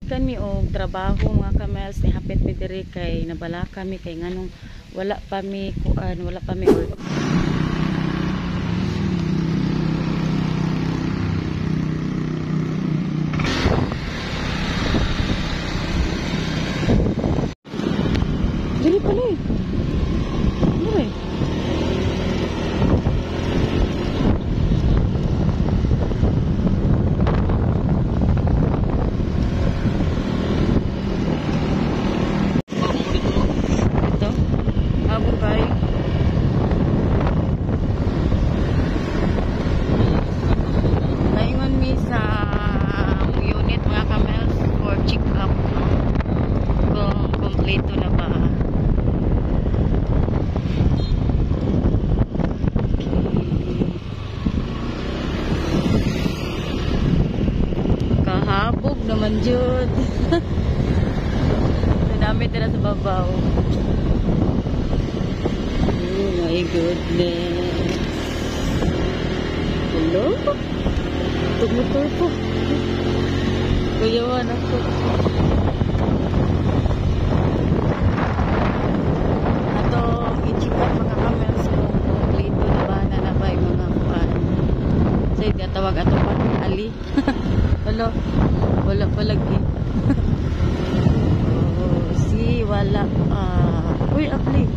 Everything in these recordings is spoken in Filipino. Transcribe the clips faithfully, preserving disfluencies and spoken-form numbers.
Kami og trabaho mga kamels ni hapit mi diri kay nabala kami kay nganong wala pa mi kuan, wala pa mi or dili pa ni. Dili. Kahabog naman jud. Dami tira sa babaw. Oh my goodness. Hello? Tumutor po. Kuyawan ako. Ato, i-check mga kamels kung kompleto na ba na na ba yung mga kuhan. So, tawag ato pa. Ali. Hello? Wala pa lagi. Oh, si wala. Uh, uy, apli.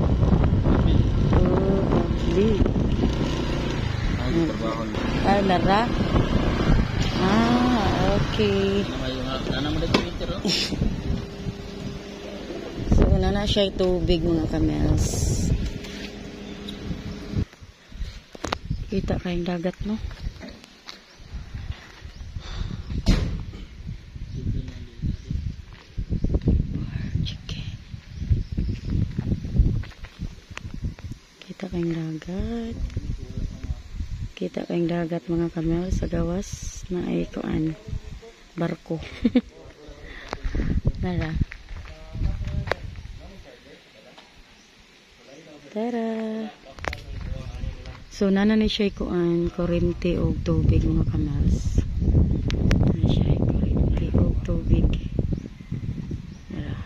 Oh, apli. Ah, lara. Ah, okay. So, na na siya tubig mga kamels. Kita kayong dagat, no? Kita kayong dagat. Kita kayong dagat mga kamel sa gawas na ay kuan barko. Nara. Tara. So nana ni siya kuan kuryente og tubig mga kamels. Nana siya kuryente og tubig. Nara.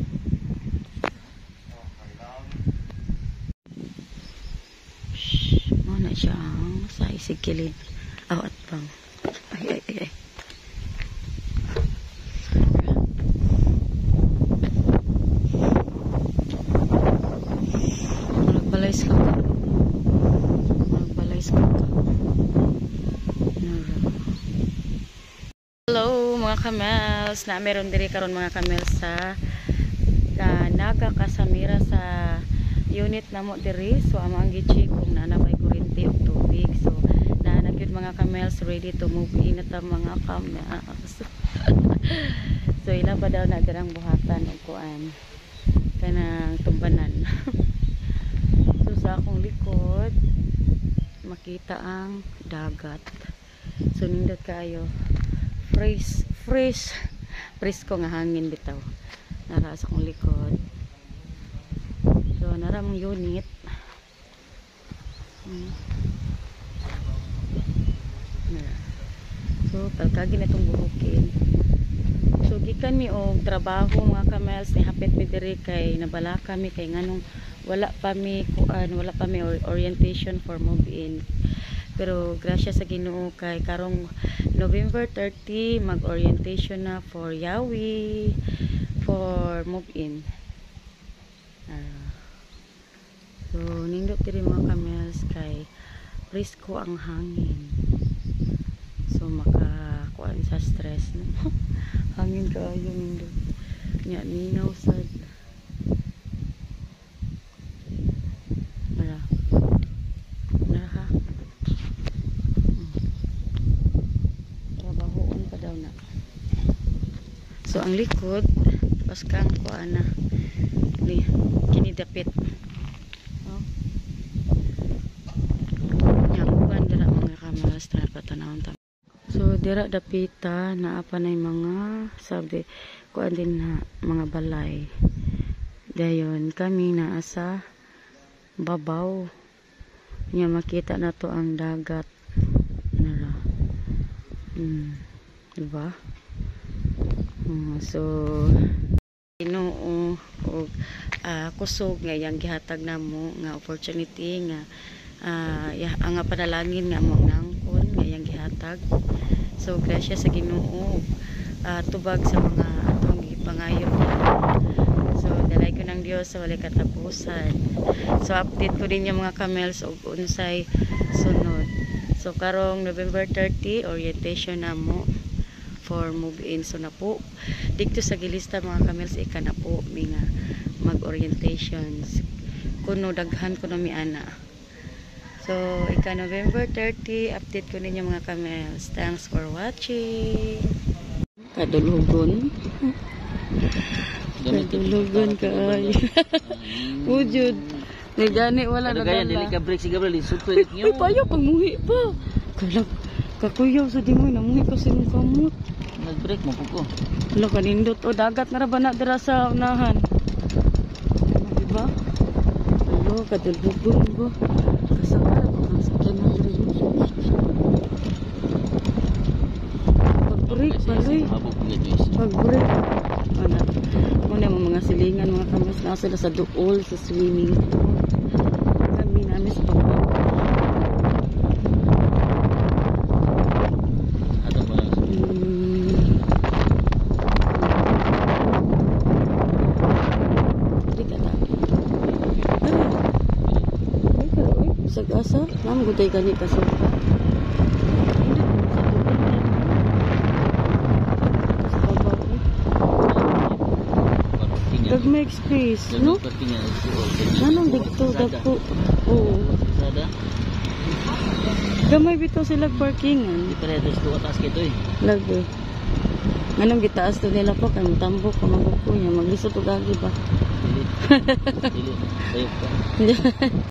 Mana siya sa isig kilid. Awat pang. Ay ay ay ay. Nagbalay ka ka. Nagbalay ka ka. Hello mga kamels. Na meron diri karon mga kamels sa uh, Naga Casamira sa unit na mo diri. So amang gi-check kung nanabay kuryente og tubig. So naanag yun mga kamels ready to move in at mga kamels. So ila ba daw na garang buhatan og kuan kanang tumbanan. So sa akong likod makita ang dagat. So nindot kayo fresh fresh fresh ko nga hangin bitaw nara sa akong likod. So nara mong unit. Hmm. Nara. So palkagi na itong buhukin. So gikan mi og trabaho mga kamels ni hapit mi diri kay nabala kami kay nganong wala pa mi kuan, wala pa mi orientation for move in. Pero grasya sa Ginoo kay karong November thirty mag-orientation na for Yawi for move in. Uh, so nindot diri mga kamels kay presko ang hangin. So maka kuan sa stress no. Hangin kaayo nindot. Nya minaw sad. Mara. Mara ha. Trabahoon pa daw na. So ang likod pas kang kuan na ni kini dapit. Oh. Yang kuan dira mga kamels na patanawon ta. So dira dapita naa pa nay mga sabi kuan din na mga balay. Dayon kami naa sa babaw. Nya makita na to ang dagat. Nara. Hmm. Diba? Uh, so Ginoo og uh, kusog nga yang gihatag namo nga opportunity nga uh, ya, ang nga panalangin nga mo nangkon nga yang gihatag. So grasya sa Ginoo uh, tubag sa mga atong gipangayo. So dalay ko ng Dios sa walay katapusan. So update ko din yung mga camels og unsay sunod. So karong November thirty orientation namo for move-in. So na po dito sa gilista mga camels ika na po mi nga mag-orientations kuno daghan kuno mi ana. So ika November thirty update ko ninyo mga camels. Thanks for watching. Kadulugon kadulugon kaayo wujud ni gani wala na gaya dili ka break si Gabriel suto niyo. Uy payo pag muhi pa kalak kakuyaw sa dimo na muhi pa sa imong kamot. Nag-break mo po ko. Wala kanindot. O, dagat na ba na dira sa unahan? Ano, diba? Ano, kadulbugon ko. Kasakar ako ng sakyan ng diri. Pag-break, baloy. Pag-break. Ano, muna yung mga silingan, mga kamas na sila sa duol, sa swimming pool. Kami namin sa pag-break. Sag-asa, nam guday gani ka sa Dag make space, no? Nanong dito dako. Oo. Gamay bitaw sila parkingan. Iparedos to atas kito eh. Lagi. Anong gitaas to nila po kay tambok ko magbuko niya maglisod og agi ba. Dili. Dili. Bayok ka.